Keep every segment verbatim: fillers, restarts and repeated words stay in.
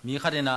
มีขัดนะ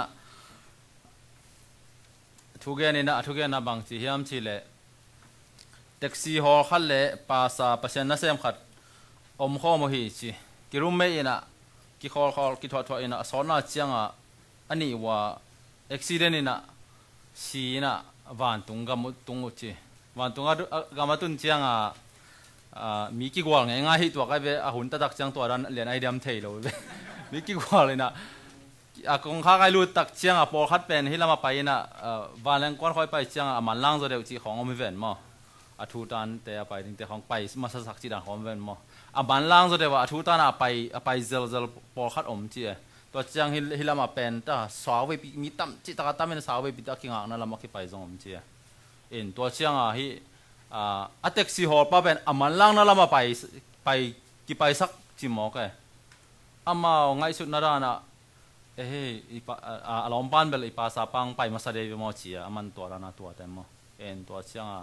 ทุกอย่างนี่นะทุกอย่างนะบางทีเฮียมทีเล่แท็กซี่ฮอลขัดเล่ภาษาภาษาน่าเสียมขัดอมข้อมหิจีกิรุมไม่นะกิขอขอกิทอทอนะสอนน่าเจียงอ่ะอันนี้ว่าอุบิเหตุนี่นะสีนะวันตุงกามุตุงอุจีวันตุงกามุตุนเจียงอ่ะมีกี่กว่าไงง่ายตัวก็เบอหุ่นตัดเจียงตัวนั้นเรียนไอเดียมเทยเลยมีกี่กว่าเลยนะอ่ะคงข้าไอ้รู้ตักเชียงอ่ะพอคัดเป็นที่เรามาไปนะเอ่อวันแรงก้อนค่อยไปเชียงอ่ะมันล่างจะเดี๋ยวจีของอเมริกันมั้งอ่ะทูตันแต่ไปถึงแต่ของไปมาสักจีดังของอเมริกันมั้งอ่ะมันล่างจะเดี๋ยวอ่ะทูตันอ่ะไปอ่ะไปเซลเซลพอคัดอมจีตัวเชียงที่ที่เรามาเป็นแต่สาวไปมีตั้มจีตากตั้มเป็นสาวไปปีตากิงอ่ะนั่นเรามาคิดไปจงอมจีเอ็นตัวเชียงอ่ะที่อ่าอัตเต็กซี่ฮอลป้าเป็นอ่ะมันล่างนั่นเรามาไปไปกี่ไปสักจีหมอกเอ้อ่ะมาง่ายสุดนั่นน่ะเอ้ยอีปะอ่าลอมปันเบลอีปาสาปังไปมาสเดวิมอจีอ่ะมันตัวละนะตัวเต็มมั้งเอ็นตัวเชียงอ่ะ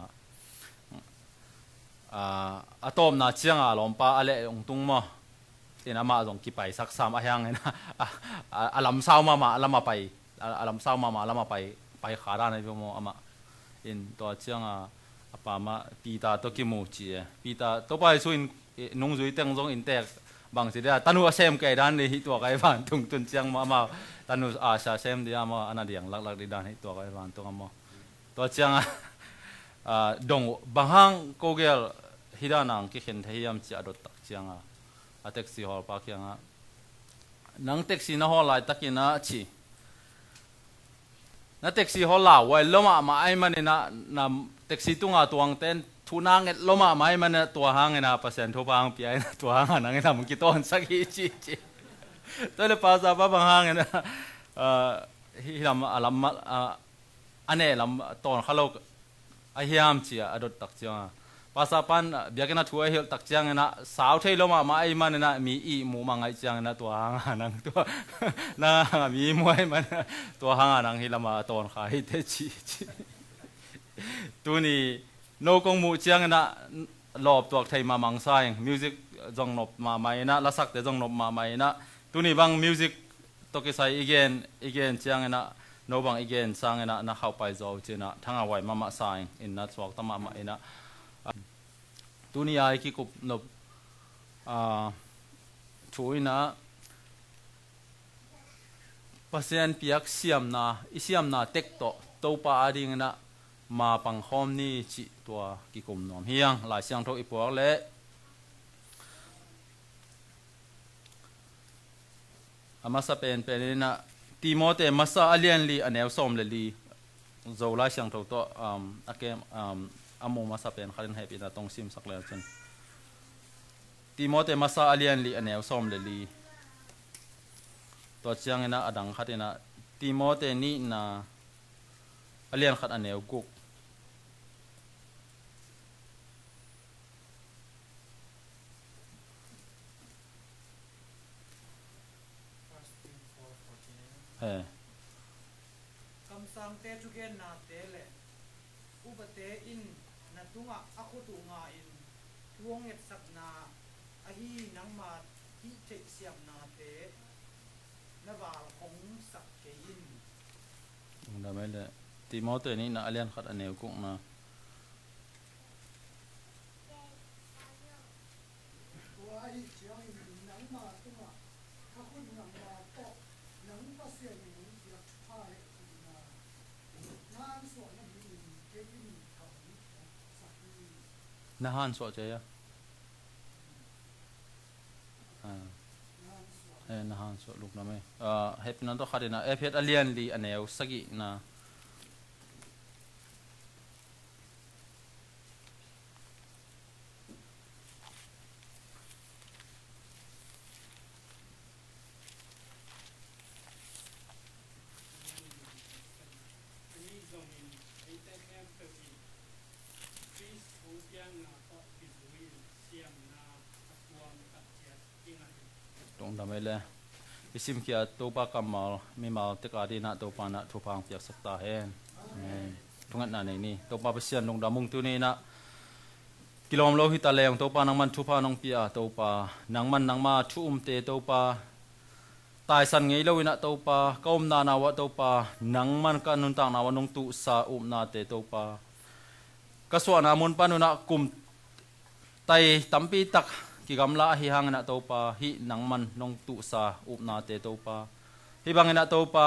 อ่าอะตอมน่ะเชียงอ่ะลอมปาอะไรองตุงมั้งเอ็นอามาส่งกี่ไปสักสามอ่ะยังไงนะอ่ะอ่ะลำเศร้ามามาลำมาไปอ่ะลำเศร้ามามาลำมาไปไปขาด้านในวิมออ่ะมาเอ็นตัวเชียงอ่ะปามาปีตาตัวกิมูจีปีตาตัวไปสุนนุ่งจุยเต็งจงอินเตกบางสิเดียตันุอาเซมเกด้านนี้ตัวไก่บ้านตุงตุนเชียงมามาตันุอาชาเซมเดียมาอันนั้นเดียงลักลักดีด้านนี้ตัวไก่บ้านตัวมาตัวเชียงอ่าดงบางห้างโกเกลฮิดานังกิเห็นที่ยามจีอดตักเชียงอ่ะแท็กซี่ฮอลปากยังอ่ะนังแท็กซี่น่าฮอลไลตักินะชีนักแท็กซี่ฮอลลาวไว้ล้มอ่ะมาไอ้มันนี่นะนำแท็กซี่ตุงอ่ะตัวงเต้นทุนางเอ็ดล้มอ่ะมาไอ้มันเนี่ยตัวห้างเนี่ยนะเปอร์เซ็นต์ทุบห้างปีไอ้นะตัวห้างนั่งเนี่ยมึงกี่ต้นสักกี่จีจีตัวเลยภาษาบ้าบางห้างเนี่ยนะเอ่อที่ลำอ่ะลำอ่ะอันนี้ลำตอนเขาเราไอ้เฮียมจีอ่ะอดตักเชียงภาษาปันเบียกันนะทัวร์เฮลตักเชียงเนี่ยนะสาวเทยล้มอ่ะมาไอ้มันเนี่ยนะมีอีหมูมังไอ้เชียงเนี่ยนะตัวห้างนั่งตัวนั่งมีมวยมันตัวห้างนั่งที่ลำมาตอนขายเทจีจีตัวนี้โนกงมูเชียงนะหลบตัวไทยมามังไซมิวสิกจงนบมาไม่นะละสักแต่จงนบมาไม่นะตัวนี้บางมิวสิกตัวกิไซอีเกนอีเกนเชียงนะโนบางอีเกนสังนะนะเข้าไปจาวเจนะทั้งเอาไว้มามาไซอินนะสวกตมามาอินะตัวนี้ไอ้กี่กุบนบอ่าช่วยนะภาษาเปียกเสียมนะอิเสียมนะเต็กโตตัวปลาดิ่งนะมาปังคอมนี่จิตัวกิกุมนอมเฮียงหลายเสียงทุกอีพวกเละอามาสเปนเป็นนะตีโมเตมาซาอเลียนลีอันเอลซอมเลลีโจลายเสียงทุกตัวอ่าอาเกมอ่าอาโมมาสเปนขันให้ปีน่ะต้องซิมสักแล้วจนตีโมเตมาซาอเลียนลีอันเอลซอมเลลีตัวเสียงนะอดังขัดนะตีโมเตนี่นะอเลียนขัดอันเอลกุกเออคำสั่งเตจุเกนนาเตเลอุปเตอินนัตุงะอคุตุงาอินทวงเอ็ดสักนาอหีนังมาที่เจเสียมนาเตนบาลของสักเกยินได้ไหมเลยตีมอเตอร์นี่นะอเลียนขัดอันเอลกุกนะน่าฮันสวดเจียอ่าเอ้น่าฮันสวดลูกนะไม่เอ่อเฮปนั้นต้องขัดนะเอฟเอสอเลียนลีอันเอลสักอีนะตรงทำไมเลยพิสิมเขียตัวปากำมาไม่มาติกาดีนะตัวปานะทุพังเปียกสักตาเห็นตรงนั้นนั่นนี่ตัวปาเปเซียนตรงดามุงตัวนี้นะกิโลมโลหิตาเลงตัวปานังมันทุพานังเปียตัวปานังมันนังมาทุ่มเตตัวปาต tài san ngei lo ina to pa kaum na na wa to pa nang man ka nun tang na wa nong tu sa um na te to pa ka so na mun pa nu na kum tai tampi tak ki gamla hi hang na to pa hi nang man nong tu sa um na te to pa hi bang na to pa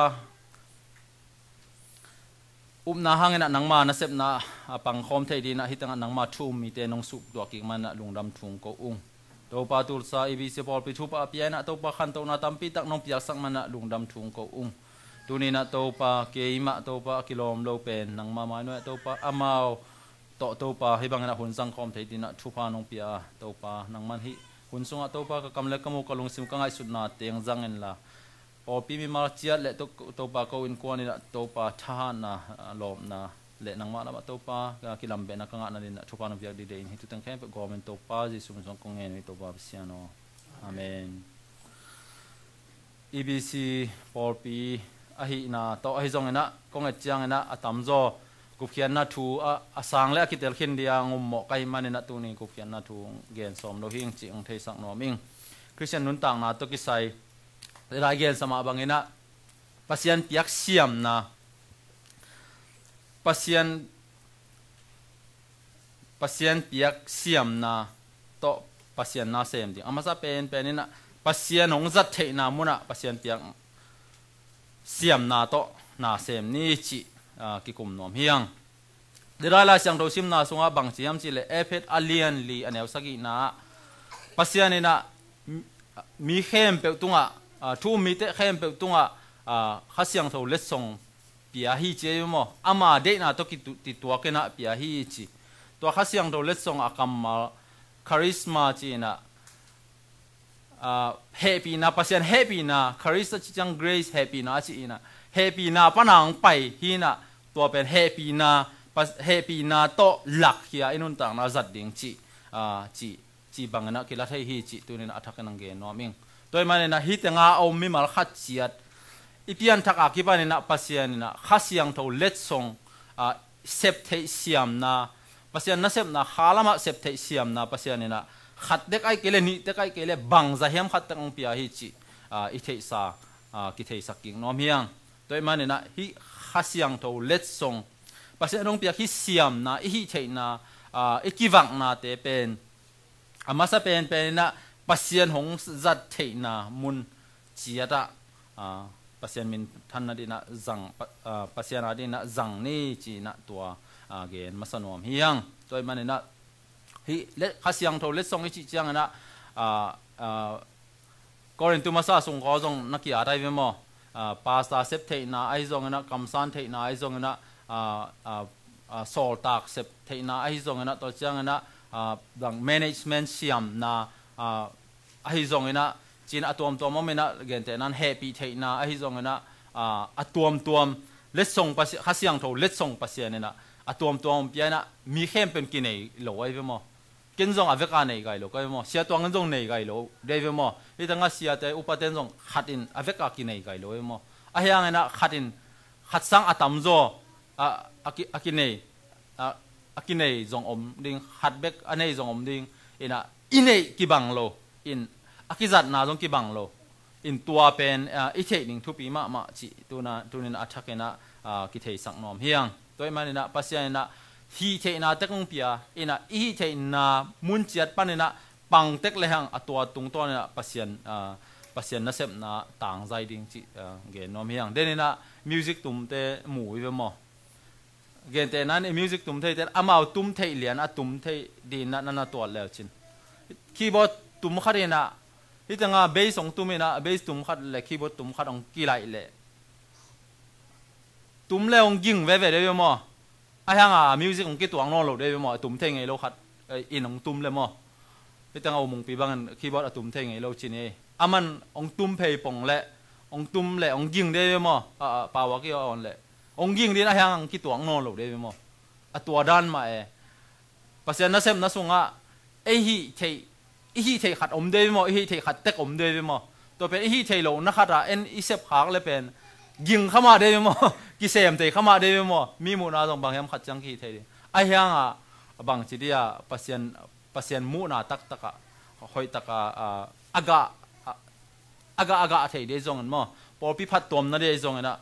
um na hang na nang ma na sep na pang khom thei di na hi tang nang ma thu mi te nong sup do ki man na lungdam thung ko ung to pa tul sa i bi se pol pi thu pa pi na to pa khan to na tampi tak nong piak sak man na lungdam thung ko ung tu ni na to pa ke ma to pa kilom lo pen nang ma ma no to pa amao to to pa hi bang na hun sang khom thei di na thu pa nong pia to pa nang man hi hun sunga to pa ka kam le kamu kalung sim ka ngai sut na teng jang en la o pi mi mar chiat le to to pa ko in ko ni na to pa tha na lom na le nang ma na to pa ka kilam be na ka nga na ni na thu pa no biak di de in hitu tang khem pe government to pa ji sum song kong en to pa siano amen e b c por pi a hi na to a hi jong na kong a chiang na atam zo ku khian na thu a asang le ki tel khin dia ngum mo kai man na tu ni ku khian na thu gen som lo hing chi ong thei sak no ming christian nun tang na to ki sai rai gen sama bangena pasian piak siam na pasian pasian piak siam na to pasian na sem ding amasa pen pen na pasian ong zat thei na muna pasian piak siam na to na sem ni chi ki kum nom hiang dirala sang do sim na sunga bang chiam chi le ephet alien li anew sagi na pasian ina mi khem pe tunga thu mi te khem pe tunga khasiang tho le song pia hi che mo ama de na to ki ti to ke na pia hi chi to khasiang tho le song akam ma charisma chi na happy na pasian happy na charisma chi chang grace happy na chi na happy na panang pai hi na to pen happy na happy na to lak hia inun tang na zat ding chi chi chi bang na ki la thai hi chi tu ni na athak nang ge no ming toy mane na hi tenga om mi mal khat chiat ipian thak a ki ban na pasian na khasiang tho let song a sep thei siam na pasian na sep na khalama sep thei siam na pasian na khat dek ai kele ni te kai kele bang za hem khat tang pia hi chi a i thei sa a ki thei saking nom hiang toy mane na hi khasiang tho let song pasian rong pia hi siam na i hi thei na a ikiwang na te pen amasa pen pen na pasian hong zat thei na mun chiata a pasian min than na di na zang pasian adi na zang ni chi na tua again masanom hiang toy mane na hi le khasiang tho le song chi chiang na a a korin tu masa sung ko jong na ki adai ve mo pasta sep thei na ai jong na kamsan thei na ai jong na a a sol tak sep thei na ai jong na to chiang na dang management siam na ai jong na chin atom tom mo na gen te nan happy thei na ai jong na atom tom let song pa khasiang tho let song pa sia na atom tom pia na mi khem pen ki nei lo ai ve mo ken jong aveka nei gai lo kai mo sia tuang jong nei gai lo de ve mo i tanga sia te upaten jong khatin aveka ki nei gai lo ve mo a hyang na khatin khat sang atam zo a aki aki nei a aki nei jong om ding khat bek anei jong om ding ina inei ki bang lo in akizat na jong ki bang lo in tua pen i thei ning thu pi ma ma chi tu na tu nin athakena ki thei sang nom hiang toy manina pasya na hi thei na tekong pia ina i thei na mun chiat panina pang tek le hang atwa tung to na pasyan pasyan na sep na tang zai ding chi ge nom hiang denina music tum te mu we mo gen te nan music tum thei te amao tum thei lian a tum thei din na na to le chin keyboard tum kharena hitanga bass ong tumina bass tum khat le keyboard tum khat ong kilai le tum le ong ging ve ve de mo a hanga music ong ki tuang no lo de mo tum thei ngai lo khat in ong tum le mo hitanga omong pi bangan keyboard a tum thei ngai lo chin e aman ong tum phei pong le ong tum le ong ging de mo a pa wa ki on le ong ging din a hang ki tuang no lo de mo a tua dan ma e pasien na sem na sunga e hi thei i hi thei khat om de mo i hi thei khat tek om de mo to pe i hi thei lo na khata en i sep khak le pen ging khama de mo ki sem te khama de mo mi mu na jong bang hem khat chang ki thei a hyang a bang chi dia pasien pasien mu na tak taka hoi taka aga aga aga thei de zong an mo por pi phat tom na de zong na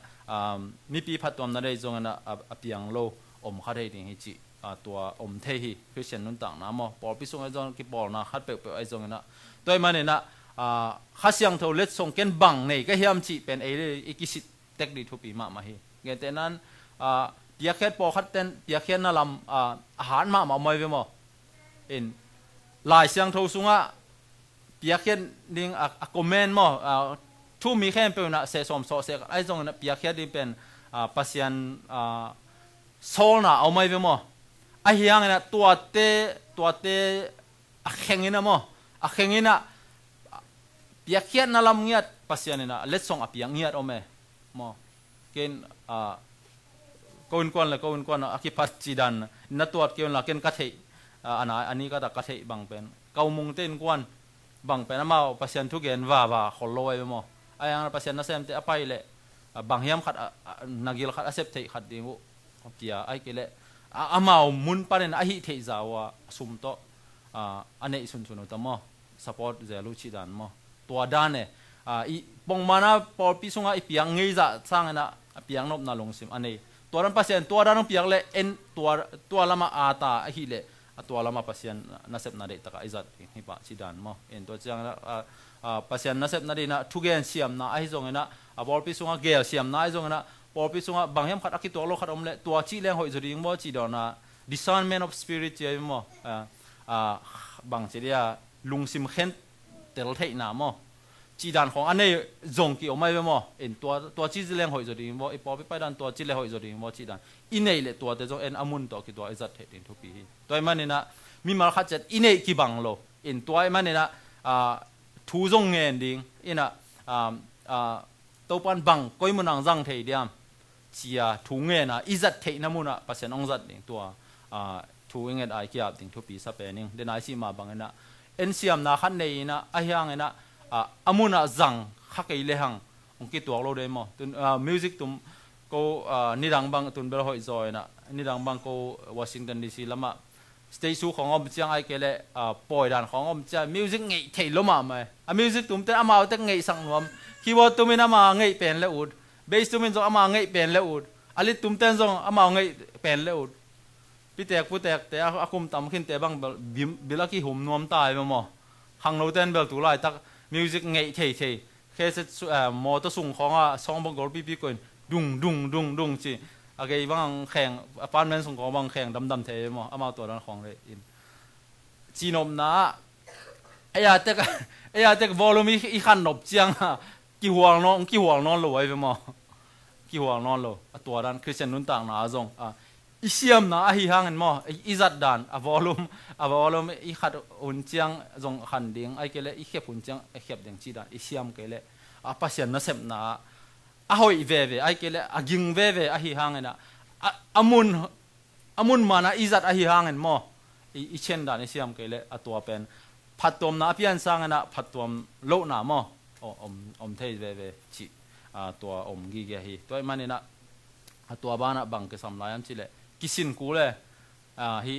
mi pi phat tom na de zong na apiang lo om kha thei ding hi chiตัวอมเทฮีคริสเตียนนุ่นต่างนะมอปอพิสุงไอจงกิปอลนะฮัดเปเปไอจงนะตัวมันเนี่ยนะข้าเสียงเท่าเล็ดส่งเกณฑ์บังเนี่ยก็เฮียมจีเป็นไอเรื่องอีกิสิเทคนิคทุปีมามาฮีเงี้ยแต่นั้นเดียร์แค่ปอคัดเต้นเดียร์แค่นั่นลำอาหารมามาไม่เว้มอเอ็นหลายเสียงเท่าสุงะเดียร์แค่ดิ้งอะคอมเมนต์มอทุมีแค่เป็นนะเสสมโซเสกไอจงนะเดียร์แค่ดิ้งเป็นปัสยันโซลนะเอาไม่เว้มอไอ้ยังนะตัวเตตัวเตอะเข่งนะมั้งอะเข่งนะเปียกเขียนนั่นลำเงียดปัสยานี่นะเล็ดส่งอะเปียกเงียดเอาไหมมั้งเกณฑ์อ่าก้นก้อนเลยก้นก้อนอะคิพัดจีดันนัดตัวเกี่ยวกับเกณฑ์กัดเหยอันนั้นอันนี้ก็ตะกัดเหยบางเป็นเกามุงเต้นก้อนบางเป็นน้ำมาปัสยานทุกเกณฑ์ว่าว่าขอลอยไปมั้งไอ้ยังปัสยานนั่นเซมเตะไปเลยบางเฮียมขัดนักกีฬาขัดอาเซปเตะขัดดีมุเปียไอ้เกล้อามามุนปานินอาหิเทจาวะสุมโตอันนี้สุนสุนตัวมั้งสปอร์ตเจลูชิดานมั้งตัวด้านเนี่ยอีปงมานะพอพิสุงะอีเปียงเงยจะสร้างนะเปียงนบนาลงซิมอันนี้ตัวนั้นพัศยันตัวด้านเปียงเละเอ็นตัวตัวละมาอาตาอาหิเละตัวละมาพัศยันนับนาเดตกะอิจัดฮิปะชิดานมั้งเอ็นตัวจังนะพัศยันนับนาเดนะทุกเกนเสียมนะไอ้จงนะพอพิสุงะเกลเสียมนะไอ้จงนะพอพิสุงะบางอย่างขัดอักตัวโลขัดอมเละตัวชีเลี้ยงหอยจุดยิงบ่จีดอนะ discernment of spirit เจ้ามั้งบางเสียลุงซิมเข็นเตลเทน่ะมั้งจีดานของอันนี้จงกี่ออกมาเป็นมั้งเอ็นตัวตัวชีเลี้ยงหอยจุดยิงบ่ไอพอไปไปดันตัวชีเลี้ยงหอยจุดยิงบ่จีดานอินเนยเลยตัวแต่จงเอ็นอามุนตัวกี่ตัวไอจัดเทตินทุกปีตัวมันนี่นะมีมาขัดจัดอินเนยกี่บังโลเอ็นตัวมันนี่นะทูจงเงินดิ้งอินะตัวปันบังก้อยมันนังจังเทียมเชียถุงเงินนะอิจัดเทน้ำมันนะภาษาองจัดดิ้งตัวถุงเงินไอเกียบดิ้งทุกปีสับเป็นนิ่งเดินไอซีมาบังนะเอ็นซีเอ็มนะขันในนะไอยังนะอามุนนะจังขักไอเลี้ยงองคิดตัวเราได้มั้งตุนมิวสิกตุมก็นิรังบังตุนเบลหอยจอยนะนิรังบังก็วอชิงตันดีซีละมาสเตชันของอมจังไอเกล่ปล่อยดันของอมจังมิวสิกไงเทล้มมาไหมมิวสิกตุมแต่อามาแต่ไงสังนวมคีย์บอร์ดตุมินอามาไงเป็นเลอุดเบสตุมินจงอามาไงเป็นเลอุดอลิตุมเต้นจงอามาไงเป็นเลอุดพี่แตกผู้แตกแต่อาคุมตำขึ้นแต่บางบิบิลกี้หุ่มนวมตายไปมั้งหังโนเต้นเบลตุไลตักมิวสิกไงเทเทแค่เอ่อมอเตอร์ส่งของอ่ะสองบังกอลพี่พี่ก่อนดุงดุงดุงดุงจีอะไรบางแข่งปานแมนส่งของบางแข่งดำดำเทมั้งอามาตัวนั้นของเลยอินจีนอมนะไอ้ยาเต็กไอ้ยาเต็กวอลลุ่มอีขันนบเจียงอ่ะกี่หัวนอนกี่หัวนอนเลยไปมั้งกี่หัวนอนเลยตัวนั้นคริสเตียนนุ่นต่างนะจงอ่ะอีเสียมนะอีห่างกันมั้งอีจัดดันอ่ะวอลลุ่มอ่ะวอลลุ่มอีขัดอุ่นเจียงจงขันดิ่งไอ้เกล้อีเข็บอุ่นเจียงไอ้เข็บดิ่งจีดันอีเสียมเกล้อ่ะพัศยันนั่นเสพนะอ่ะหอยเว่เว่ไอ้เกล้อ่ะยิงเว่เว่อ่ะอีห่างกันนะอ่ะอามุนอามุนมานะอีจัดอ่ะอีห่างกันมั้งอีเช่นดันอีเสียมเกล้อ่ะตัวเป็นพัดตัวนะพี่อันสร้างนะพัดตัวโลน่ะมั้งอมอมเทยเวเวชิตัวอมกีเกฮีตัวมันนี่นะตัวบ้านบังเกสัมลายมชิเลกิสินกูเลยฮี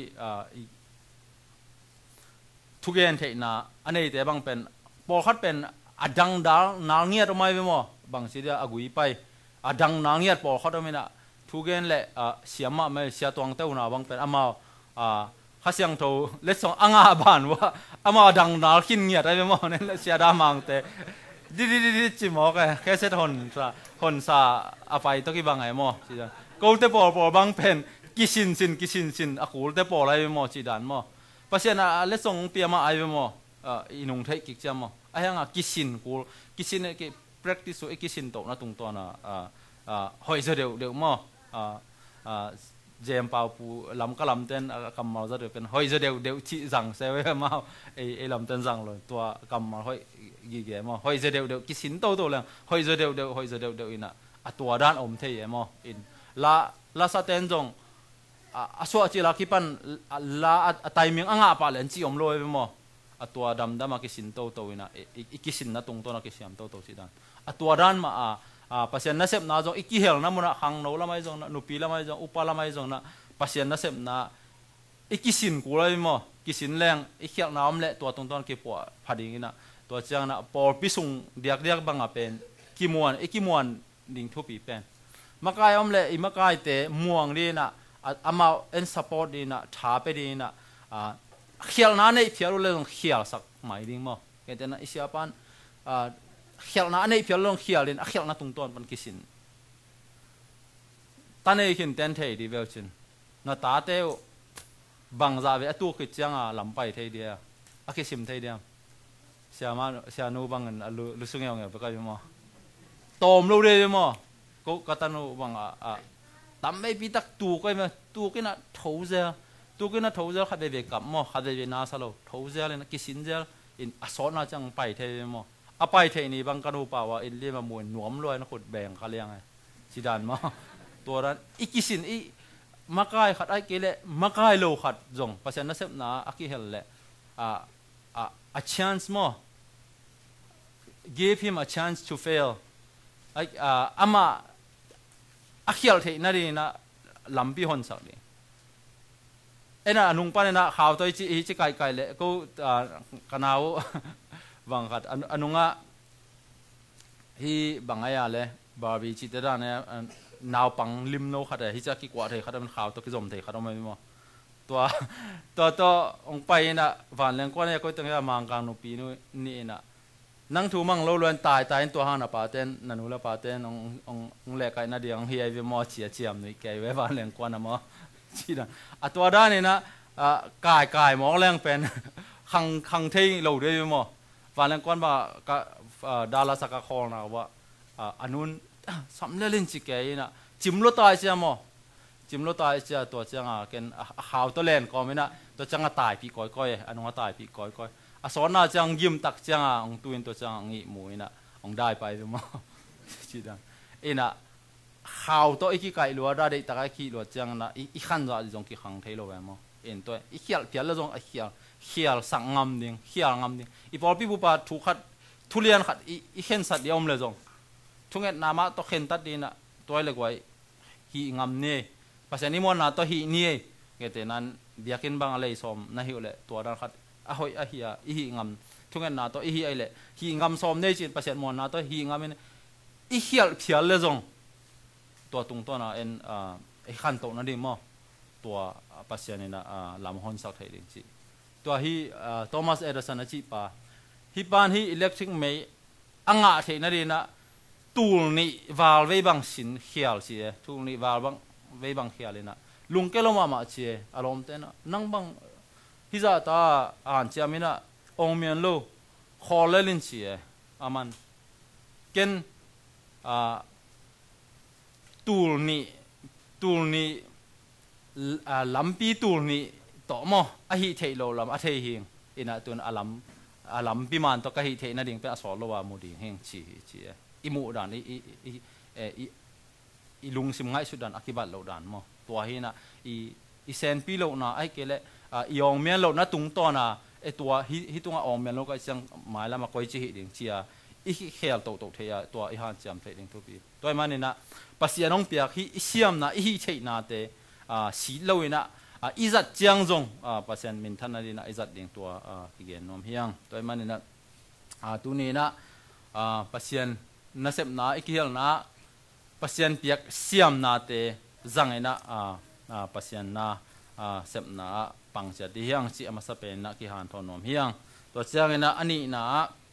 ทุกอย่างเทน่ะอันนี้แต่บางเป็นพอคัดเป็นอดังดาวนางเงียดออกมาไปมั้งบางสิเดียอากุยไปอดังนางเงียดพอคัดเอาไม่นะทุกอย่างเลยเสียมาไม่เสียตัวงเต้าน่ะบางเป็นอามาข้าเสียงโทเล็ดส่งอ่างอาบานว่าอามาดังนาขินเงียดอะไรไปมั้งเนี่ยเสียดามังแต่ดิดิดิดิจิมอกแค่เซตหนซาหนซาอาไปตัวกี่บางไงมั้งจีดันกูเตปอปอบางเพนกิสินสินกิสินสินอากูเตปออะไรไปมั้งจีดันมั้งเพราะฉะนั้นเล็ดส่งเปียมาไอไปมั้งอินุงเทกิกจามั้งไอ้ยังอ่ะกิสินกูกิสินเนี่ย practice ไอ้กิสินโตนะตรงตัวน่ะหอยจะเดียวเดียวมั้งเจมเปาปูลำก็ลำเต้นกำมาจะเดียวเป็นหอยจะเดียวเดียวชี้สั่งเซเว่มาไอ้ไอ้ลำเต้นสั่งเลยตัวกำมาหอยกี่แก่มาหอยจะเดียวเดียวกิสินโตโตเลยหอยจะเดียวเดียวหอยจะเดียวเดียวอินะตัวด้านอมเทียมั้งอินละละสเตนจงอ่ะส่วนจีละคิปันละไตมิงอ่างปะเลนจีอมลอยไปมั้งตัวดำดำมากิสินโตโตอินะอีกิสินนะตรงตัวนักกิสินโตโตสิดันตัวด้านมาอ่ะภาษาหน้าเสพน่าจงอีกกี่เฮลนะมันนะขังโนละไม่จงนะนุปีละไม่จงอุปละไม่จงนะภาษาหน้าเสพน่ะอีกกี่สินกูเลยมั้งกี่สินแรงอีกเขียนน้ำเละตัวตรงต้นกี่ปวดพอดีนะตัวตัวเจ้านะปอพิสุงเดียกเดียกบังอาเป็นกิมวนไอกิมวนดิ่งทุปีเป็นมากายอมเล่อิมากายเตะม่วงดีนะอามาเอ็นสปอร์ตดีนะท้าไปดีนะอ่าเขียนนั้นในเพียรเรื่องเขียนสักหมายดิ่งมั้งเห็นแต่นะอิสยาปันอ่าเขียนนั้นในเพียรเรื่องเขียนเลยเขียนนั้นตรงต้นมันกิสินตอนนี้ขินเต้นเทดีเวลชินนาตาเตวบังซาเวอตัวกิจยังอ่ะลำไปเทเดียอากิสิมเทเดียเสียมาเสียนูบังเงินลุลุสุงยังไงไปก็ยังมั้งโตมรู้เรื่องมั้งก็กตันูบังอ่ะอ่ะตั้มไม่ปีตักตูก็ยังตูกินอ่ะทูเซลตูกินอ่ะทูเซลขัดเบเบกับมั้งขัดเบเบน่าสโลทูเซลเลยนะกิสินเซลอินอสอนน่าจังไปเทมั้งอ่ะไปเทนี่บังกันอุปาวะอินเรียมามวยหนวมรวยนะขุดแบ่งกันเลี้ยงไงสิดานมั้งตัวนั้นอีกิสินอีมาไกขัดไอ้เกลเลยมาไกโลขัดจงเพราะฉะนั้นเสพนาอากิเฮลเลยอ่าอ่า a chance more give him a chance to fail ไอ้อ่าอามาอากิเฮลเทนั่นเองนะลำปีหอนสักนี่เอ็น่ะนุ่งปานน่ะข่าวตัวจีอีจีไกลไกลเลยก็อ่ากันเอาบังขัดอันนุ่งอ่ะที่บังไงอะเลยบาร์บีจิตระเนี่ยนาวปังลิมโนขัดเลยฮิจักกี่กว่าเถอะขัดมันข่าวตัวกิจมเถอะขัดมันไม่หมดตัวตัวตัวองไปน่ะวันเลี้ยงกว่าเนี่ยก็ต้องยามังกังนุปีนู่นนี่น่ะนั่งถูมังเราล้วนตายตายตัวห้างน่ะป่าเต้นนั่นนู่นละป่าเต้นองององเล็กไอ้น่ะเดียงเฮียวิมอเชียเชียมนี่แกไว้วันเลี้ยงกว่าน่ะมั้งชีนะอ่ะตัวด้านนี่นะอ่ากายกายมองแรงเป็นขังขังเที่เราด้วยมั้งวันเลี้ยงกว่าว่าก็ดาราสักครนะว่าอันนู้นสำเร็จลินจิเกยนะจิมโลตายเสียมั้งจิมโลตายเสียตัวจังอ่ะเกณฑ์ข่าวตัวเล่นก็ไม่นะตัวจังอ่ะตายปีก้อยก้อยอันนู้นตายปีก้อยก้อยอ่ะสอนน่ะจังยิ้มตักจังอ่ะองตุนตัวจังงี้มวยนะองได้ไปหรือมั้งจีดังเอ็นะข่าวตัวอีกไก่ลัวได้ตะไคร้ลัวจังนะอีขันจะจงกี่ขังเทโลไว้มั้งเอ็นตัวอีเขียลเขียลแล้วจงอีเขียลเขียลสังงามดิ่งเขียลงามดิ่งอีพอพี่บุปผาถูกขัดทุเรียนขัดอีเข็นสัตว์ยอมเลยจงทุกเงินนามาตัวเข็นตัดดีนะตัวเล็กไว้หีงามเนี่ยภาษานี้มันนาตัวหีเนี่ยเกิดนั้นเบียกินบางอะไรสมน่าหิวเลยตัวนั้นขัดอ่ะหอยอ่ะเฮียอีหีงามทุกเงินนาตัวอีหีไอเลยหีงามสมเนี่ยจีนภาษามันนาตัวหีงามเนี่ยอีเขียลเขียลเลยจงตัวตรงตัวน่ะเอ็นอ่าไอขันโตนั่นดีมั้งตัวภาษานี้นะอ่าลำฮอนสักไทยจริงๆตัวฮีอ่าโทมัสเอเดสันนะจีป่าฮีปานฮีอิเล็กทริกไม่อ่างอ่ะเทนั่นดีนะตูลนี่วาลเวบังสินเขียลสิเอตูลนี่วาลบังเวบังเขียลเลยนะลุงเกลมามาเชียอารมณ์เต้นนั่งบังฮิจาตาอ่านเชียมินะองเมียนโลคอเลลินเชียอามันเกนอ่าตูลนี่ตูลนี่อ่าลำปีตูลนี่ต่อมออหิเทโลลำอเทหิงอินะตัวอาลัมอาลัมปีมันตัวกะหิเทนั่นเองเป็นอสอลวามูดิงเฮงชีชีอิมูดานอีอีอีเออีอีลุงสิมง่ายสุดดานอคิบัตโลดานมอตัวเฮนะอีอีเซนปีโลนะไอเกลอ่าอีองเมียนโลนะตุงตัวนะไอตัวฮิฮิตัวองเมียนโลก็จังหมายละมาคอยจีหิดิงเชียอีเขียลโตโตเทียตัวอีฮันจำเทดิงทุปีตัวมันนี่นะปัสยานองเปียกฮิเซียมนะอีเทนาเตอ่าสีโลนะอ่าอีจัดเจียงจงอ่าปัสยานมินทันนั่นนะอีจัดดิงตัวอ่าที่เกนนมเฮียงตัวมันนี่นะอ่าตัวนี้นะอ่าปัสยานน่าเสพน่าอีกเฮลน่าปัสยานเปียกเสียมน่าเตจังไงนะอ่าอ่าปัสยานน่าอ่าเสพน่าปังจัดที่เฮียงจีอามาสเปนนะที่หันทอนนมเฮียงตัวเจ้าไงนะอันนี้นะ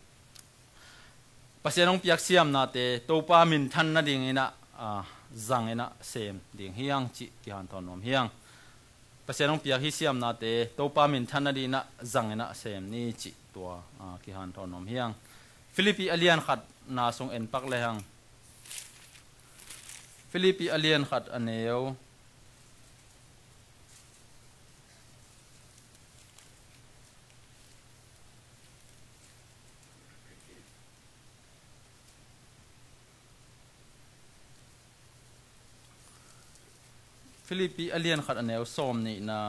ปัสยานองเปียกเสียมน่าเตตัวปามินทันนะดิ่งไงนะอ่าจังไงนะเซมดิ่งเฮียงจีที่หันทอนนมเฮียงปัสยานองเปียกฮิเสียมน่าเตตัวปามินทันนะดิ่งนะจังไงนะเซมนี่จีตัวอ่าที่หันทอนนมเฮียงฟิลิปปีอเลียนขัดนาทรงเอ็นปักเลยฮังฟิลิปปีอเลียนขัดอันเนียวฟิลิปปีอเลียนขัดอันเนียวส้มนี่นะ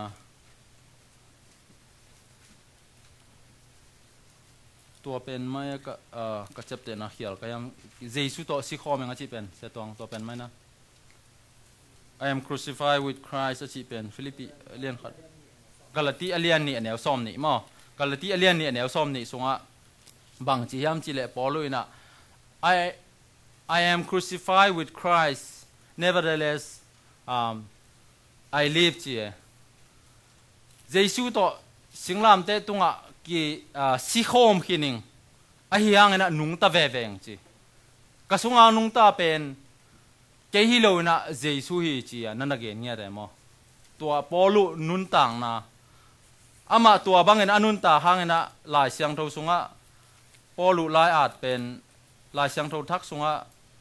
ตัวเป็นไม่ก็เอ่อก็จะเป็นนักเขียนก็ยังเจสุตัวสิข้อมันก็จะเป็นเสตองตัวเป็นไหมนะ I am crucified with Christ ก็จะเป็นฟิลิปปีเลียนขัดกาลาตีเลียนนี่แนวส้มนี่มั้งกาลาตีเลียนนี่แนวส้มนี่สงะบางจียามจีเลปอลุยนะ I I am crucified with Christ nevertheless um, I live จีเยซูต่อสิงลามเตตุงะกีสิโคมขินิงอาเฮียงนะนุงตาเวเวงจีกสุงานุงตาเป็นเกฮิโลนะเยซูฮีจีนั่นนักเงี้ยได้มั้งตัวปอลุนุนต่างนะอามาตัวบางเงินอนุนตาหางเงินลายเสียงทูสุงะปอลุลายอาจเป็นลายเสียงทูทักสุงะ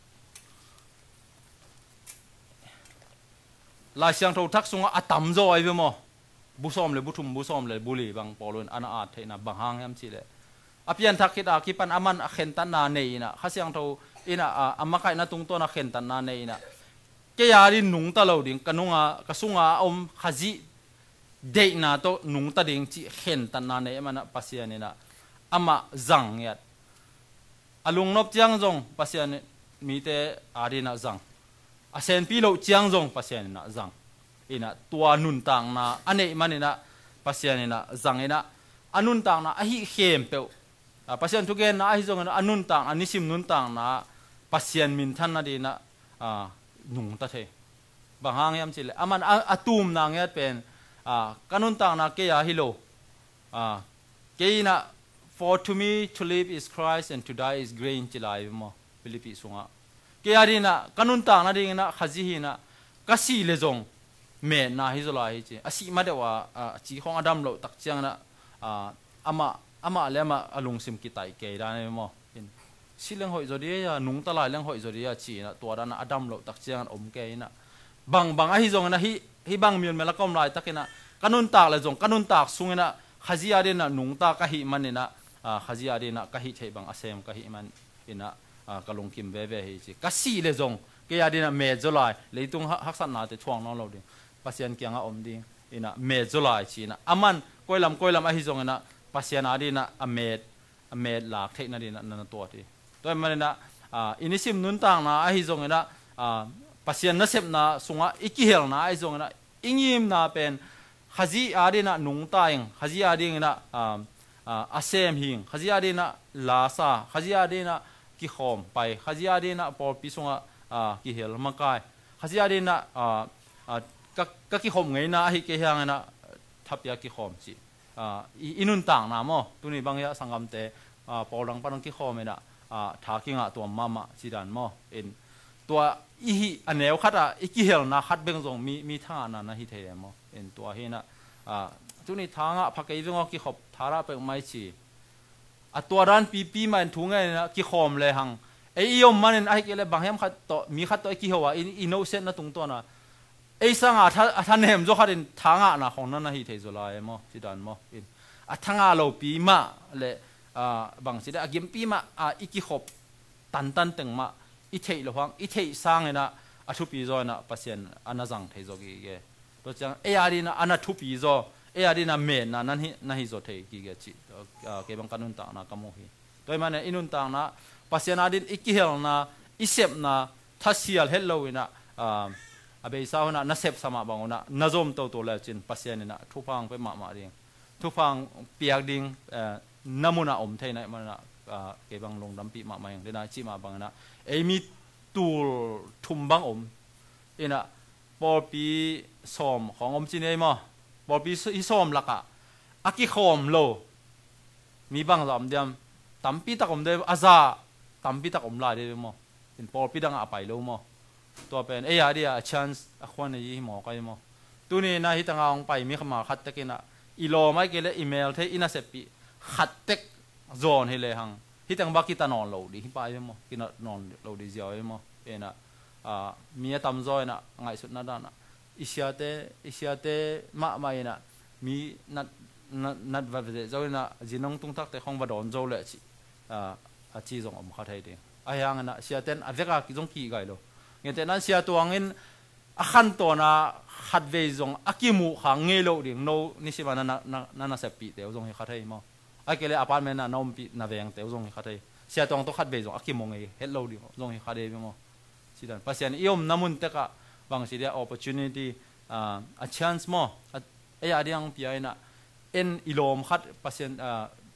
ลายเสียงทูทักสุงะอัตมโจไอ้เว้ยมั้งบุษอมเลยบุทุมบุษอมเลยบุรีบางปอลุนอันอาจเทนะบางหางยามจีเลยอภิยันทักคิดอาคิปันอามันเข็นตันนาเนยนะข้าเสียงทูอินะอามาไก่นะตุงตัวนักเข็นตันนาเนยนะเกียร์ดินุงตะเลวดิ่งกันนุงอ่ะกสุงอ่ะอมขจีเด็กน่ะโตนุงตะดิ่งจีเข็นตันนาเนยมันปัสยานี่นะอามาจังยัดอาลุงนบจียงจงปัสยานี่มีแต่อาดินะจังอาเซนปีโลจียงจงปัสยานี่นะจังอินะตัวนุนต่างนะอันนี้มันนี่นะปัสยานี่นะจังอินะอันนุนต่างนะอหิเข้มเปล่าปัสยานทุกเย็นนะอหิจงนะอันนุนต่างอันนี้ซิมนุนต่างนะปัสยานมินทันนะดีนะนุงตะเทบางหางยามจิเลอามันอาตูมนางยัดเป็นกันุนต่างนะเกียฮิโลเกียนะ for to me to live is Christ and to die is gain จิลายมั้งฟิลิปปิสุงะเกียดีนะกันุนต่างนะดีนะขจิฮีนะกัสีเลจงเมน่าฮิโซลาฮิจิอาศิมาเดว่าจีของอดัมโลตักเจียงนะอามาอามาเลมาอลุงซิมกิตายเกยได้มั้งสิเรื่องหอยจดียนุงตลายเรื่องหอยจดียจีนะตัวนั้นอดัมโลตักเจียงอมเกยนะบางบางไอ้จงนะฮิฮิบางมีนเมลักอมลายตักนะกันุนตากเลยจงกันุนตากสุงนะขจีอาดีนะนุงตากะฮิมันนี่นะขจีอาดีนะกะฮิเทบางอาเซมกะฮิมันอินะกะลงคิมเวเวฮิจีกะสีเลยจงเกียดีนะเมจลายเลยตุงฮักสันนาเตช่วงน้องเราดิปัสยันเกียงอมดิอินะเมจลายจีนะอามันก้อยลำก้อยลำไอ้จงนะปัสยันอาดีนะอเมดอเมดหลักเทคนาดีนะนั่นตัวที่ตัวมันนะอินิสิมนุนต่างนะไอ้จงนะปัสยันนัสเซบนะสุงะอิกิเฮลนะไอ้จงนะอิงยิมนะเป็นขจีอาดีนะนุงตายงขจีอาดีนะอาเซมหิงขจีอาดีนะลาซาขจีอาดีนะกิขอมไปขจีอาดีนะปอปิสุงะกิเฮลมังกายขจีอาดีนะก็ก็กิขอมไงนะฮิเกยังนะทับยากิขอมสิอินุนต่างนะมั้งตัวนี้บางอย่างสังคมเตะปอลังปนังกิขอมเนี่ยทากิงะตัวมามาจีดันมั้งเอ็นตัวอีอันเนวขัดอ่ะอีกิเฮลนะขัดเบงจงมีมีท่านะนะฮิเทมมั้งเอ็นตัวเฮนะตัวนี้ทางอ่ะพักไอ้เรื่องกิขอบทาราเป็นไม่ชีอ่ะตัวร้านปีปีมันถุงไงนะกิขอมเลยหังไอ้ยมมันไอ้เกลบางอย่างขัดต่อมีขัดต่อไอ้กิเฮวะอินโนเซนนะตรงตัวนะไอ้สังอ่ะท่าท่านเห็นจงขัดเอ็นทางอ่ะนะของนั้นนะฮิเทจุลายมั้งจีดันมั้งเอ็นอ่ะทางอ่ะเราปีมาเลยบางสิ่งอ่ะเกมปีมาอ่ะอีกิขอบตันตันตึงมาอีเทหลวงอีเทสร้างนะอัทุปีโซนะปัสยันอันนั้นจังเทโซกีเกตัวจังเออารีนะอันนั้นทุปีโซเออารีนะเมนนะนั่นฮินั่นฮิโซเทกีเกจิเก็บังกันุนต่างนะกัมโมฮีตัวมันเนี่ยอินุนต่างนะปัสยันอาดินอีกิเฮลนะอิเซบนะทัศเซียลเฮลโลวินะอาเบย์สาวนะนัสเซบสมาบังนะนัซอมตัวตัวเลจินปัสยันนะทุพังไปมามาเรียงทุพังเปียกดิ่งน้ำมุนะอมเทนมันนะเก็บังลงดำปีมามาอย่างเดน่าจีมาบังนะเอมีตูทุ่มบังอมเอ็นะปอปีสอมของอมจีเนมอปอปีอีสอมลักอะอากิขอมโลมีบังลำเดียมตั้มปีตะกอมเดอาซาตั้มปีตะกอมลายเดมอเป็นปอปีดังอะไปโลมอตัวเป็นเอียดีอะ chance อะควันยี่หมอกันมอตัวนี้นะฮิตังเอาไปมีขมาขัดตะกินะอีโลไม่เกลอีเมลเทอินาเซปีขัดเต็กโซนให้เลยหังที่ตั้งบักกิตานอนโหลดีที่ไปมั้งกินนอนโหลดีเจียวมั้งเอ็นะมีตำจอยนะไงสุดนั่นนะอิเชียเตอิเชียเตมาไม่นะมีนัดนัดนัดวันเดียวจอยนะจีนงตุ้งทักแต่ของบัดอนโจเลยจีอาจีจงอมขาไทยเดียไอ้ยังนะเชียเตนอาเวกากิจงกี่ไกลโลเงี้ยแต่นั้นเชียตัวเงินอาขันตัวนะขัดเวจงอากิมูขางเงโลดิ่งโนนิสิบานันนันนันเสพปีเดียวจงให้ขาไทยมั้งไอ้เกลอพาร์ตเมนต์น่ะน้องปีน่าเวียงเต๋อจงให้ขาไทยเสียตรงตัวขัดเบจงอากิมงเอเฮลโลดิจงให้ขาไทยมั้งสิดันปัสยันอีอมน้ำมันเตะกะบางสิ่งเดียว opportunity อ่า a chance มั้งเอ้ยอะไรอย่างพี่ไอ้น่ะเอ็นอีโลมขัดปัสยันอ่า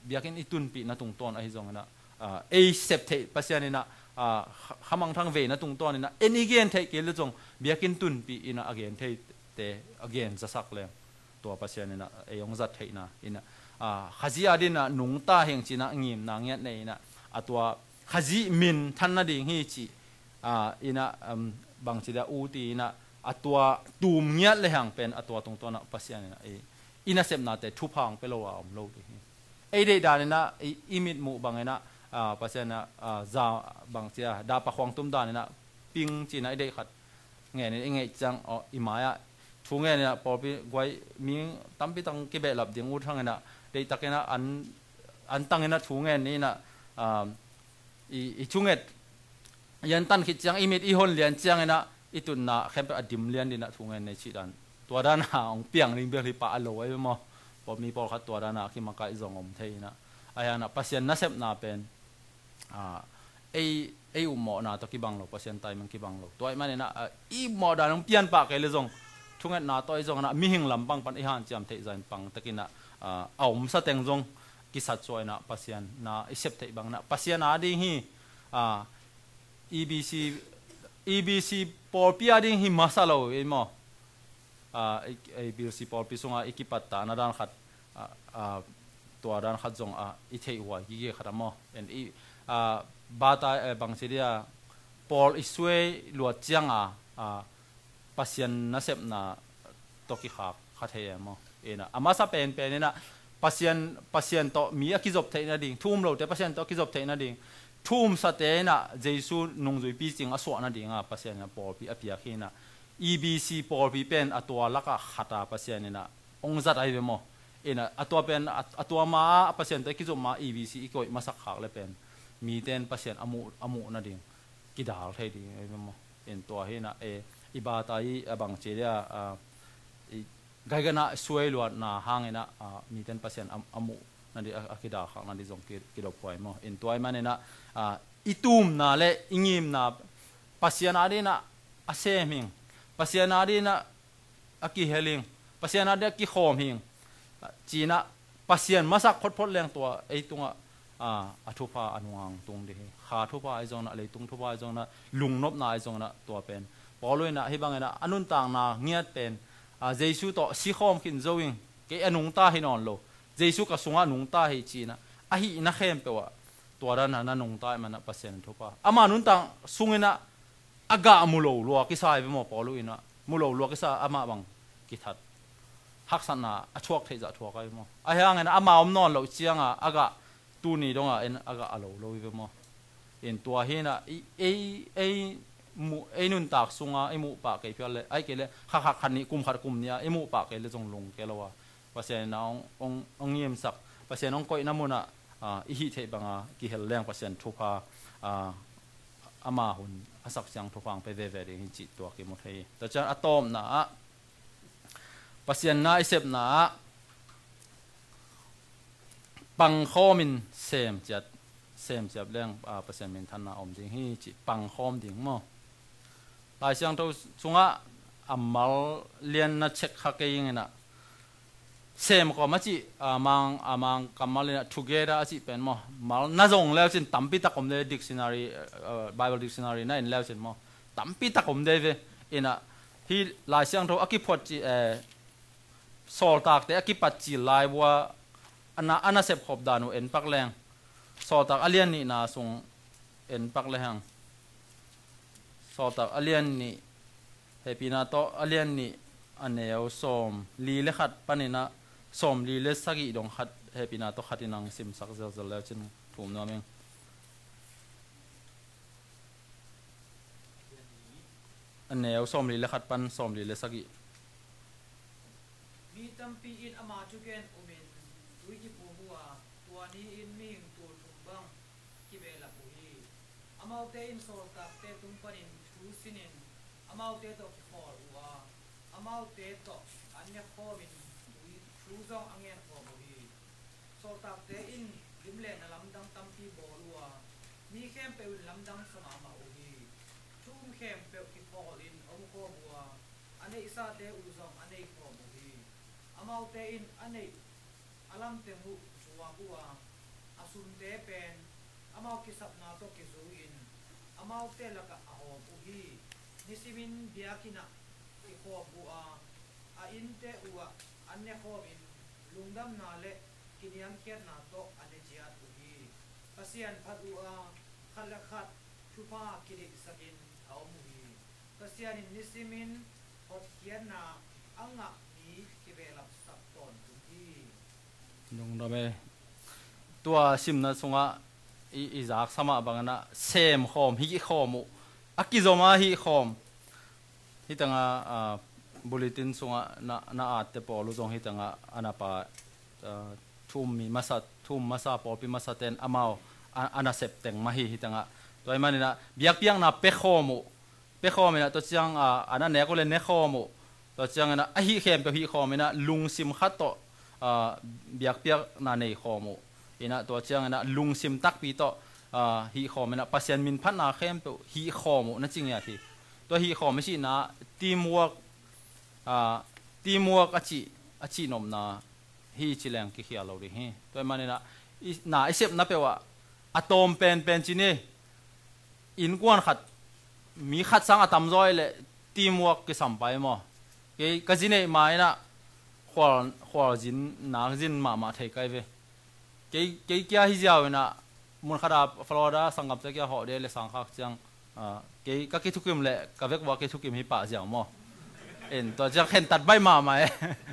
biakin itun pi na tung ton ai zong na a sep the pasian ina a hamang thang ve na tung ton ina any again the ke le jong biakin tun pi ina again the te again za sak le to pasian ina e yong zat the na ina a khazia din na nung ta heng china ngim na ngiat nei na atwa khazi min than na ding hi chi a ina bang chida u ti ina atwa tum ngiat le hang pen atwa tung ton na pasian ina e ina sep na te thu phang pe lo wa om lo ti ai dei da na imit mu bang ina a pasian na za bang chia da pa khwang tum da na ping chi na dei khat nge ni nge chang o imaya thu nge na por pi gwai mi tam pi tang ki be lap ding u thang na dei takena an an tang ina thu nge ni na a i i thu nge yan tan khit chang imit i hon lian chang ina itun na khem pa adim lian din na thu nge nei chi danตัวด้านหางเปียงริงเบียริปะอโลไว้มั้งพอมีพอขัดตัวด้านหาที่มาไกลจงอมเทียนะไอ้ยันนะพัศยันน่าเสพน่าเป็นอ่าไอ้ไอ้อุโมนะตัวกี่บังโลพัศยันไตมันกี่บังโลตัวไอ้มันเนี่ยนะอีโมด้านเปลี่ยนปากเลยจงทุกอย่างน่าตัวไอ้จงนะมีหิงลำปังปันไอ้หันจำเทียนปังตะกี้นะอ่าเอาผมสะเต็งจงกิสัตช่วยนะพัศยันนะไอ้เสพเทียบังนะพัศยันอาดีฮีอ่า อี บี ซี อี บี ซี ปอลปีอาดีฮีมาซาโลไอ้มั้งอ่าไอ้บิลซีพอลพิสุงอ่ะอีกิปัตตานาด้านขัดอ่าอ่าตัวด้านขัดจงอ่ะอีเทหัวยี่เกี่ยขัดมั้งเอ็นอีอ่าบาตาบางสิ่งเดียพอลอิสเวลวดจังอ่ะอ่าพัศยันน่าเสพน่ะตกิขาขัดเฮียมั้งเอ็นะอามาซาเป็นเป็นเนี่ยนะพัศยันพัศยันโตมีอากิจบเทนะดิ่งทุ่มเราแต่พัศยันโตกิจบเทนะดิ่งทุ่มสเตนะเจสุนงจุยปีจิงอสวนะดิ่งอ่ะพัศยันพอลปีอภิอาคีนะอี บี ซี ปอลปีเป็นอัตัวลักะขัดอาพัศยันเนี่ยนะองค์จัดไอ้เบมั้งเอ็นะอัตัวเป็นอัตัวมาพัศยันแต่กิจบมา อี บี ซี อีกอยมาสักขากเลยเป็นมีเต้นพัศยันอมุอมุนะดิ่งกิดาลไทยดิ่งไอ้เบมั้งเอ็นตัวเฮนะเออิบาตายบางเจเดียอ่าไกกันนะสวยลวดนะห่างเอ็นะอ่ามีเต้นพัศยันอมุนั่นดิอากิดาขากนั่นดิจงกิกิดพอยมั้งเอ็นตัวไอ้มันเนี่ยนะอ่าอิตุมนะเละอิงิมนะพัศยันอะไรนะอาเซมิงพัศยันอาดีนะอากิเฮลิงพัศยันอาดีอากิโคมหิงจีน่ะพัศยันมาสักพดพดแรงตัวไอ้ตรงอ่ะอ่าอทุพาอนุวังตรงนี้ขาทุพาไอ้จงน่ะอะไรตรงทุพาไอ้จงน่ะลุงนบน่ะไอ้จงน่ะตัวเป็นพอเลยนะให้บางไงนะอนุนต่างน่ะเงียบเป็นอ่าเจสุต่อสิโคมขินโจวิงเกอนุงตาให้นอนโลเจสุกับสงฆ์นุงตาให้จีน่ะอ่ะฮินักเข้มเปว่าตัวนั้นน่ะนุงตามันน่ะพัศยันทุพาอามานุนต่างสงฆ์น่ะอากามุโลลัวกิสายไปหมดพอลุยนะมุโลลัวกิสาอามาบังกิทัดฮักษณะอชวกเทจะชวกไปหมดไอ้ยังไงนะอามาอมนอนเราเชียงอ่ะอากาตูนี่ตรงอ่ะเอ็นอากาอโลลุยไปหมดเอ็นตัวเฮนะไอ้ไอ้ไอ้มูไอ้นุนตากสุงอ่ะไอ้มูปากไอ้เพื่อนเลยไอ้เกล้ฮักฮักคันนี้กุมขัดกุมเนี่ยไอ้มูปากไอ้เลยจงลงเกล้ว่าภาษาน้องององเยี่ยมสักภาษาน้องก้อยน้ำมันอ่ะอ่าอิหิเทบังอ่ะกิเฮลแรงภาษาทุพาอ่าอามาหุ่นอาศักยังทุฟังไปเวเวดิหิจิตตัวกิมุทัยแต่จะอะตอมนะปัศยันนาอิเซบนะปังข้อมินเซมจัดเซมจับเรื่องปัศยันมินทันนาอมดิหิจิปังข้อมดิ่งมั้งตายเสียงตัวสุงะอัมมัลเลียนนัดเช็คฮักเองนะเซมก็มาจิอามังอามังกัมมาเลยนะ together อาจิเป็นมั้งมัลน่าจงแล้วสิตั้มปีตะกมเด dictionary Bible dictionary นั่นแล้วสิมั้งตั้มปีตะกมเดเวอินะที่ลายเสียงเราอากิพอจิเออสอลตากแต่อากิปัจจิลายว่าอันน่ะอันน่ะเสพขบดานุเอ็นปักแรงสอลตากอเลียนนี่น่าส่งเอ็นปักแรงสอลตากอเลียนนี่เฮปีนาโตอเลียนนี่อันเนียวสมลีเลขัดปนินะสมลีเลสกิดงขัดเฮปีนาโตขัดินังซิมสักเซลเซลแล้วจินถูกน้ำเองอันเนียวสมลีเลขัดปันสมลีเลสกิมีตั้มปีอินอามาจุเกนอุเมนวิจิปูหัวตัวนี้อินมีงตัวถุงบังกิเบลปุฮีอามาเตอินโซตักเตตุงปนินทูสินินอามาเตโตกิฟอร์ว่าอามาเตโตอันเนี้ยข้อมินทูซองอังเงียนข้อบุฮีโซตักเตอินลิมเลนลำดังตั้มปีบอลัวมีเข้มเปวินลำดังสมามาอุฮีชุ่มเข้มเปวกิฟอร์ลินอมุข้อบัวอันนี้ซาเตอุซองอันนี้ข้อบุฮีอามาเตอินอันนี้อลัมเตมุชัวบัว asun te pen amau ki sap na to ki zu in amau te laka aho bu hi nisimin biakina ki kho bu a a in te uwa anne kho in lungdam na le kiniam khiat na to ane chia tu hi pasian phat u a khala khat thupa kirik sakin au mu hi pasian in nisimin hot khiat na anga ni ki velap sap ton tu hi nung da me tua sim na sunga i izak sama bangana sem khom hi khomu akizoma hi khom hi tanga bulletin sunga na na ate polu jong hi tanga anapa thum mi masa thum masa popi masa ten amao ana septeng ma hi hi tanga toy manina biak piang na pe khomu pe khomina to chiang ana ne ko le ne khomu to chiang na a hi khem pe hi khomina lung sim khat to biak piak na nei khomu ina to chiang na lung sim tak pi to hi khomina pasien min phat na khem pe hi khomu na chingya thi to hi khom si na teamwork teamwork achi achi nom na hi chileng ki khia lo ri hi to manina na isep na pe wa atom pen pen chi ni in kwan khat mi khat sang atam zoi le teamwork ki sampai mo ke ka jine mai na khwal khwal jin na jin ma ma thai kai ve ke ke kya hi jaw na mun khara florida sangam te kya ho de le sang khak chang ke ka ke thukim le ka vek wa ke thukim hi pa jaw mo en to ja khen tat bai ma mai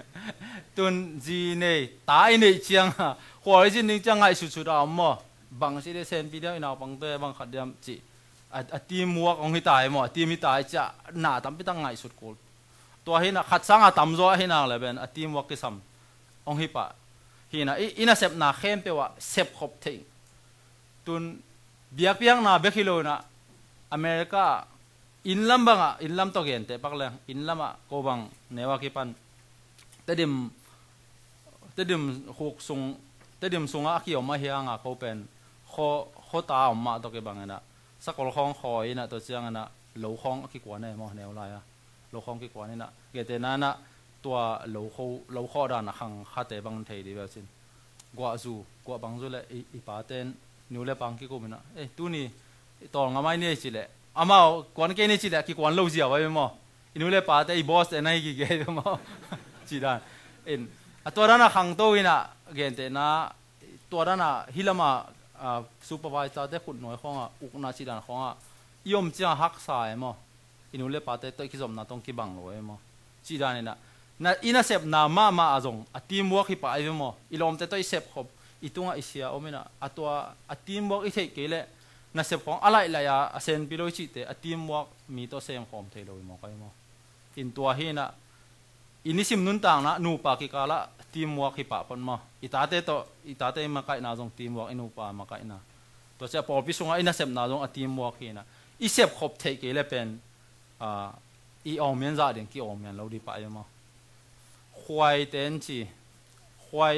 tun ji nei tai nei chiang khwal jin ning chang ai su su da mo bang si de sen video ina bang te bang khadiam chi a teamwork ong hi tai mo team hi tai cha na tam pi tang ngai sut kulตัวหินะขัดสังอาตำจ้อหินางเลยเป็นอาทีมวักกิสัมองฮิปะหินะอินะเสพนาเข้มเปว่าเสพขบทิ้งตุนเบียกเปียงนาเบคิโลนะอเมริกาอินลัมบังอ่ะอินลัมตัวเกนเตปักเลยอินลัมอ่ะโกบังเนวากิปันเตดิมเตดิมหุกซุงเตดิมซุงอ่ะขี้ออกมาเฮียงอ่ะเขาเป็นโคโคตาออกมาตัวเกบังนะสักคนของคอยนะตัวเจียงนะเหลวของขี้กวนเนี่ยมอแนวไรอ่ะโลกของกี่กว่านี่นะเกิดแต่นั้นนะตัวโลกเขาโลกเขาด้านขังขัดแต่บางทีดีแบบสิกว่าจูกว่าบางจูเลยอีป้าเต้นนิวเลยบางกี่กูมันนะเอ้ตัวนี้ตอนงาไม่เนี่ยสิเลยอามาก่อนแค่นี้สิเลยกี่กวนโลกเสียไว้มั้งอีนิวเลยป้าเต้อีบอสเต้นไหนกี่เกย์มั้งจีด้านเอ็นตัวนั้นนะขังตัวนี้นะเกิดแต่นะตัวนั้นนะฮิลามาซูเปอร์วิเซอร์เต้ขุดหน่วยของอ่ะอุกนาจีด้านของอ่ะยอมจะหักสายมั้งอินุเลปาเตตัวคิดสมนาต้องคิบังเลยมั้งจีดานี่นะน่ะอินาเซฟนามามาอาจงอาทีมวักฮิปะไอ้มั้งอิลอมเตตัวอิเซฟขบอิตุงอิเซียโอเมนะอาตัวอาทีมวักอิเทเกเลน่ะเซฟของอะไรอะไรอะเซนพิโลจิเตอาทีมวักมีตัวเซมขอมเทโลยมั้งก็มั้งอินตัวเฮนะอินิสิมนุนต่างนะนูปากิกาละทีมวักฮิปะปนมั้งอิตาเตตัวอิตาเตมาไกนาจงทีมวักอินูปามาไกนะตัวเจ้าพอพิสุงอินาเซฟนาจงอาทีมวักเฮนะอิเซฟขบเทเกเลเป็นอีออมเมียนจ่าเด็กกี่ออมเมียนเราดีไปมั้งควายเต้นจีควาย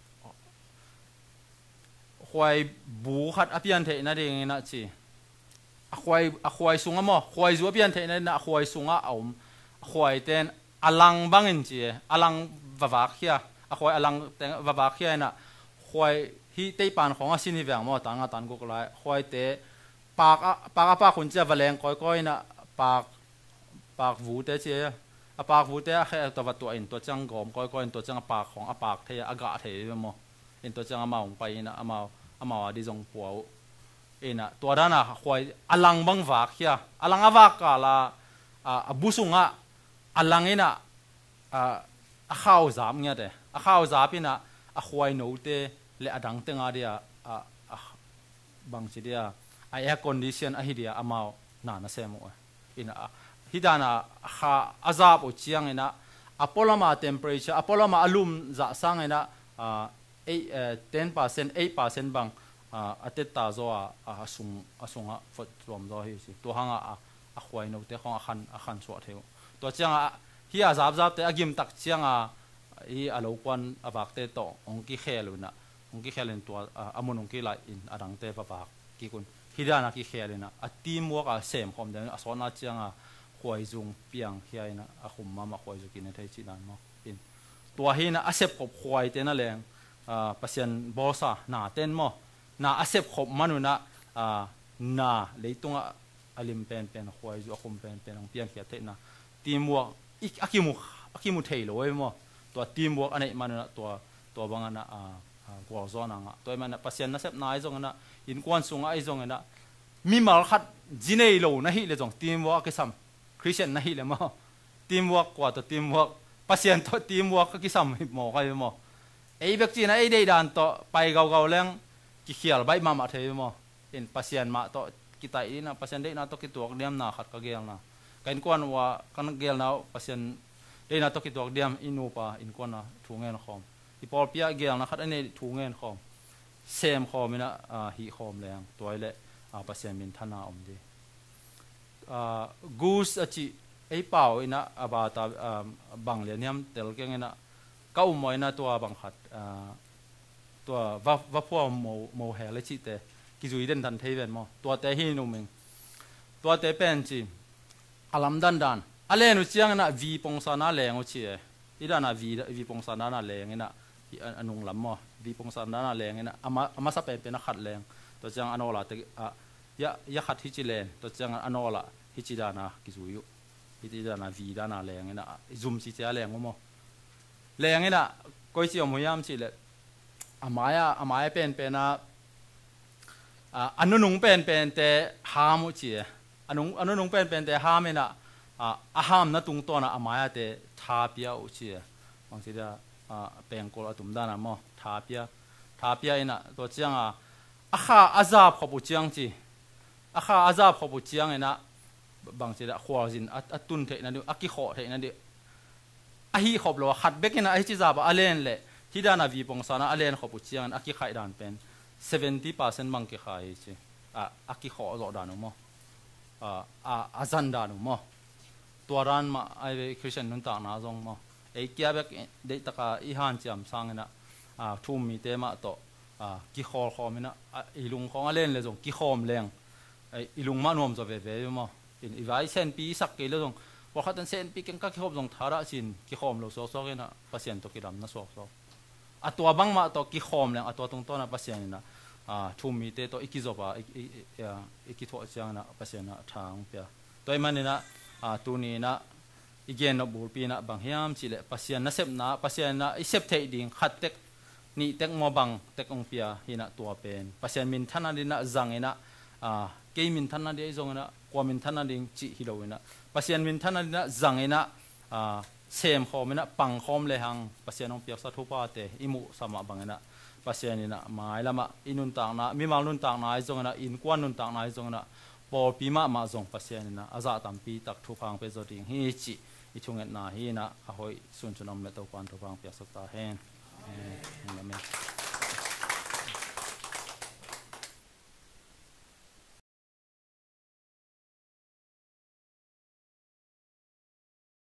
ควายบูขัดอภิยันเทน่าเด็กน่ะจีควายควายสูงอ่ะมั้งควายจูอภิยันเทน่ะน่ะควายสูงอ่ะอมควายเต้นอลังบังเงินจีอลังวาวาเขียควายอลังเต้นวาวาเขียน่ะควายที่เตยปานของอาศินิเวียงมั้งต่างกันต่างกุกไลควายเตะปากปากปากคนเจ้าแรงก้อยก้อยน่ะปากปากวูเตเจียปากวูเตะแค่ตัวตัวเองตัวจังกอมก้อยก้อยตัวจังปากของปากเทียอากาศเทียมั้งเอ็นตัวจังอามาของไปน่ะอามาอามาดิจงปัวเอ็นน่ะตัวด้านน่ะควายอลังบังวากเฮียอลังอวากกาลาอ่าบุษุงะอลังเอ็นน่ะอ่าข้าวสามเงี้ยเด้ข้าวสามพี่น่ะควายโนเตเลอดังเตงอาเดียอ่าบางทีเดียไอแอร์คอนดิชันอะฮิเดียอามาหนาหน้าเสมออินะฮิดานะข้าอาซาบอุจยังอินะอพอลมาเทมเพอเรเจอร์อพอลมาอารมณ์จะสังอินะอ่าเอเอ่อten percent eight percentบางอ่าอัตตาโซอ่ะอ่าสุงอ่ะสุงอ่ะฟดรวมโซฮิสิตัวหังอ่ะอ่ะควายโนเตของอ่ะขันอ่ะขันสวดเทวตัวเจียงอ่ะฮิอาซาบซาบเตอ่ะกิมตักเจียงอ่ะอีอาลูกวันอ่ะบักเตโตองค์กิเขลุนะองค์กิเขลุนตัวอ่ะอามุนองค์กิไลอินอ่ะดังเตปะบักกิกุนฮิดานะกิเขลุนะอ่ะทีมวัวอ่ะเสมคอมเดนอ่ะสอนอ่ะเจียงอ่ะควายจุงเปียงเฮียนะอ่ะขุมมามาควายจุกินในไทยจีนานมั้งอินตัวเฮนะอ่ะเสพขบควายเตน่ะแรงอ่าเปอร์เซ็นต์บอสอ่ะหนาเต้นมั้ง na asep khop manuna a na leitunga alim pen pen khoi ju akhum pen pen ang pian khia te na teamwork ik akimu akimu theilo mo to teamwork anei manuna to to bangana a gwal zona nga to man pasien na sep na ai zong na in kwan sunga ai zong na mi mal khat jinei lo na hi le jong teamwork ke sam christian na hi le mo teamwork kwa to teamwork pasien to teamwork ki sam mo kai mo ei bek chi na ei dei dan to pai gau gau leng ki khial bai ma ma the mo in pasien ma to kita ina pasien dei na to ki tuak diam na khat ka gel na kain kwan wa kan gel na pasien dei na to ki tuak diam inu pa in kwan na thungen khom i pol pia gel na khat ane thungen khom sem khom ina hi khom leng toile a pasien min thana om de a goose achi ei pau ina abata bang le niam tel keng ina ka umoi na to bang khat to va va pho mo mo he le chi te ki zui den dan thei ven mo to te hi nu ming to te pen chi alam dan dan ale nu chiang na vi pong sa na leng u chi e ida na vi vi pong sa na na leng ina anung lam mo vi pong sa na na leng ina ama ama sa pe pe na khat leng to chiang anola te ya ya khat hi chi len to chiang anola hi chi da na ki zui yu hi ti da na vi da na leng ina zoom chi cha leng mo leng ina koi chi om yam chi le amaya amaya pen pe na anunung pen pen te hamu chi anung anunung pen pen te hamena aham na tung to na amaya te tha pia u chi bang si da peng kol atum da na mo tha pia tha pia ina to chiang a akha azab khobu chiang chi akha azab khobu chiang ina bang si da khwalzin atun the na du aki kho the na di ahi khop lo khat bekina ai chi zaba alen le hidana vi pong sana alen khopu chiang aki khai dan pen seventy percent mang ki khai chi a aki kho zo danu mo a a azan danu mo toran ma ai christian nun ta na zong mo ei kya bek de taka i han cham sangena a thum mi te ma to a ki khol khomina ilung khong alen le zong ki khom leng ai ilung ma nom zo ve ve mo in ivai sen pi sak ke le zong wa khatan sen pi ken ka ki hop zong thara sin ki khom lo so so na pasien to ki ram na so so atwa bang ma to ki khom leng atwa tung to na pasien na a thum mi te to ikizoba ikitho chang na pasien na thang pya toy manina a tu ni na igen no bul pi na bang hiam chi le pasien na sep na pasien na i sep thei ding khat tek ni tek mo bang tek ong pia hina tua pen pasien min thana dina zang ina a ke min thana de zong na kwa min thana ding chi hilowina pasien min thana dina zang ina a sem khomina pang khom le hang pasien ong piak sa thu pa te imu sama bangena pasien ina mai lama inun tang na mi mal nun tang na ai zong na in kwan nun tang na ai zong na por pi ma ma zong pasien ina aza tam pi tak thu phang pe zo ding hi chi i chunget na hi na a hoi sun chunam le to kwan thu phang piak sa ta hen amen